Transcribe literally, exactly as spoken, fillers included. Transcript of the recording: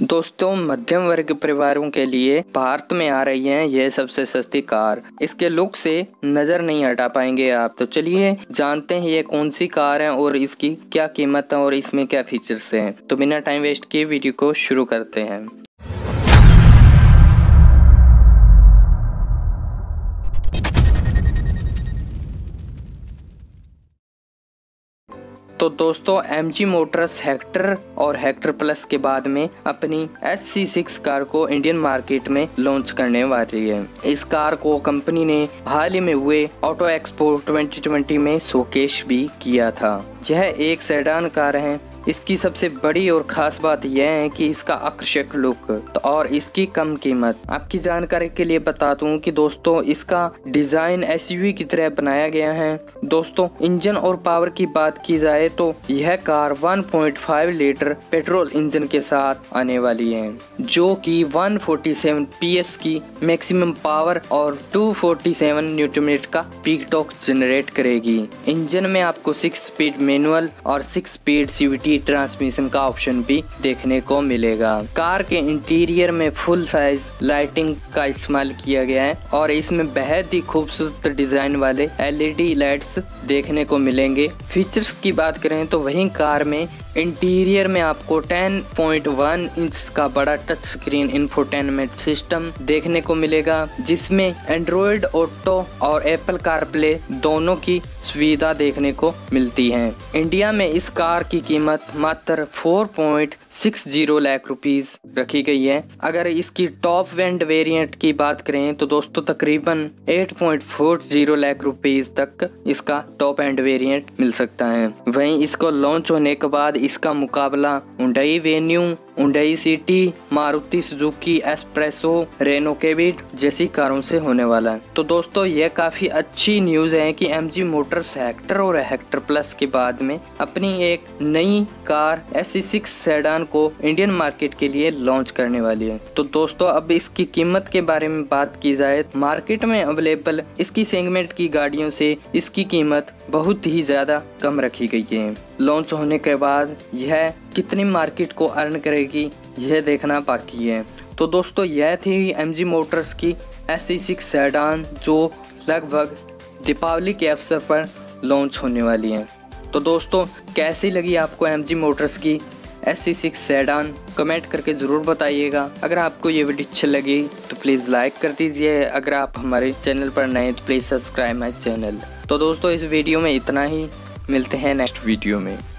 दोस्तों, मध्यम वर्ग परिवारों के लिए भारत में आ रही है यह सबसे सस्ती कार। इसके लुक से नजर नहीं हटा पाएंगे आप। तो चलिए जानते हैं ये कौन सी कार है और इसकी क्या कीमत है और इसमें क्या फीचर्स हैं। तो बिना टाइम वेस्ट किए वीडियो को शुरू करते हैं। तो दोस्तों, एम जी मोटर्स हेक्टर और हेक्टर प्लस के बाद में अपनी एस सी सिक्स कार को इंडियन मार्केट में लॉन्च करने वाली है। इस कार को कंपनी ने हाल ही में हुए ऑटो एक्सपो ट्वेंटी ट्वेंटी में शोकेस भी किया था। यह एक सेडान कार है। इसकी सबसे बड़ी और खास बात यह है कि इसका आकर्षक लुक और इसकी कम कीमत। आपकी जानकारी के लिए बता दूं कि दोस्तों इसका डिजाइन एस यू वी की तरह बनाया गया है। दोस्तों, इंजन और पावर की बात की जाए तो यह car one point five litre petrol engine के साथ आने वाली है, जो कि one forty seven P S की मैक्सिमम पावर और two forty seven newton metre का पीक टॉर्क जनरेट करेगी। इंजन में आपको सिक्स स्पीड मैनुअल और six speed C V T transmission का ऑप्शन भी देखने को मिलेगा। कार के इंटीरियर में फुल साइज लाइटिंग का इस्तेमाल किया गया है और इसमें बेहद ही खूबसूरत डिजाइन वाले एल ई डी लाइट्स देखने को मिलेंगे। फीचर्स की बात करें तो वहीं कार में इंटीरियर में आपको टेन पॉइंट वन इंच का बड़ा टच स्क्रीन इंफोटेनमेंट सिस्टम देखने को मिलेगा, जिसमें एंड्रॉयड ऑटो और एप्पल कारप्ले दोनों की सुविधा देखने को मिलती है। इंडिया में इस कार की कीमत मात्र four point six zero lakh rupees रखी गई है। अगर इसकी टॉप एंड वेरिएंट की बात करें तो दोस्तों तकरीबन eight point four zero lakh rupees तक इसका टॉप एंड वेरिएंट मिल सकता है। वहीं इसको लॉन्च होने के बाद इसका मुकाबला Hyundai Venue, Hyundai City, Maruti Suzuki Espresso, Renault Kwid जैसी कारों से होने वाला है। तो दोस्तों यह काफी अच्छी न्यूज है कि एम जी मोटर्स हेक्टर और हेक्टर प्लस के बाद में अपनी एक नई कार एस सी सिक्स सेडान को इंडियन मार्केट के लिए लॉन्च करने वाली है। तो दोस्तों अब इसकी कीमत के बारे में बात की जाए, मार्केट में अवेलेबल इसकी सेगमेंट की गाड़ियों से इसकी कीमत बहुत ही ज्यादा कम रखी गई है। लॉन्च होने के बाद यह कितनी मार्केट को अर्न करेगी यह देखना बाकी है। तो दोस्तों यह थी एम जी मोटर्स की एस सी सिक्स सेडान जो लगभग दीपावली के अवसर पर लॉन्च होने वाली है। तो दोस्तों कैसी लगी आपको एम जी मोटर्स की S C six sedan, comment करके ज़रूर बताइएगा। अगर आपको ये वीडियो अच्छी लगी तो प्लीज़ लाइक कर दीजिए। अगर आप हमारे चैनल पर नए तो प्लीज़ सब्सक्राइब माई चैनल। तो दोस्तों इस वीडियो में इतना ही, मिलते हैं नेक्स्ट वीडियो में।